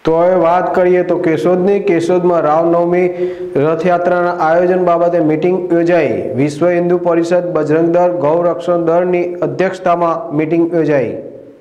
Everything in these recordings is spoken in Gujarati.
તો હવે વાત કરીએ તો કેશોદમાં રામનવમી રથયાત્રાના આયોજન બાબતે મીટિંગ યોજાઈ। વિશ્વ હિન્દુ પરિષદ બજરંગ દળ ગૌ રક્ષણ દળની અધ્યક્ષતામાં મીટિંગ યોજાઈ।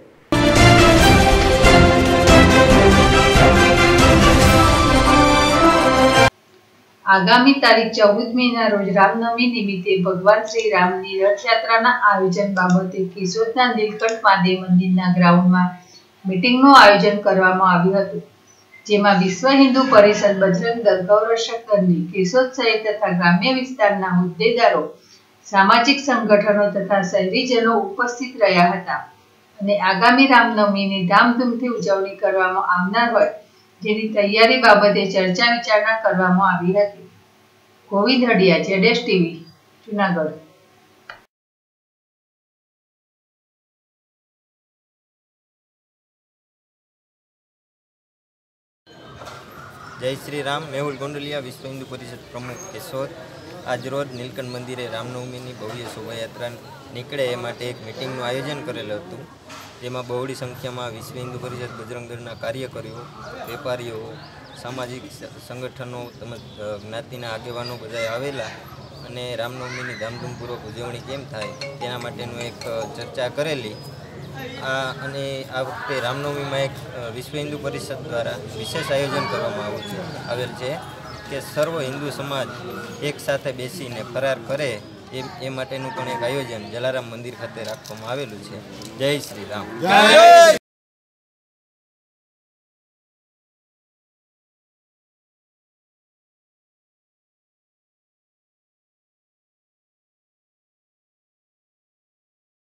आगामी तारीख 14 मेना रोज रामनवमी निमित्ते भगवान श्री रामनी रथयात्राना आयोजन बाबते केशोदना નીલકંઠ મહાદેવ મંદિરના ગ્રાઉન્ડમાં મીટિંગનું આયોજન કરવામાં આવ્યું હતું, જેમાં વિશ્વ હિન્દુ પરિષદ બજરંગ દળ ગૌરક્ષક દળની કેશોદ શહેર તથા ગ્રામ્ય વિસ્તારના હોદ્દેદારો, સામાજિક સંગઠનો તથા શહેરીજનો ઉપસ્થિત રહ્યા હતા અને આગામી રામનવમીની ધામધૂમથી ઉજવણી કરવામાં આવનાર હોય જેની તૈયારી બાબતે ચર્ચા વિચારણા કરવામાં આવી હતી। ગોવિંદ હડિયા, ZS TV, જૂનાગઢ। जय श्री राम। मेहुल गोंडलिया, विश्व हिंदू परिषद प्रमुख केशोद। आज रोज नीलकंठ मंदिरे रामनवमी भव्य शोभायात्रा निकळे ए माटे एक मीटिंगનું आयोजन करेલું હતું, જેમાં બહોળી સંખ્યામાં વિશ્વ હિન્દુ પરિષદ બજરંગ દળના કાર્યકરો, વેપારીઓ, સામાજિક સંગઠનો તેમજ જ્ઞાતિના આગેવાનો બધા આવેલા અને રામનવમીની ધામધૂમપૂર્વક ઉજવણી કેમ થાય તેના માટેનું એક ચર્ચા કરેલી। અને આ વખતે રામનવમીમાં એક વિશ્વ હિન્દુ પરિષદ દ્વારા વિશેષ આયોજન કરવામાં આવેલ છે કે સર્વ હિન્દુ સમાજ એક સાથે બેસીને ફરાર કરે એ માટેનું પણ એક આયોજન જલારામ મંદિર ખાતે રાખવામાં આવેલું છે। જય શ્રી રામ।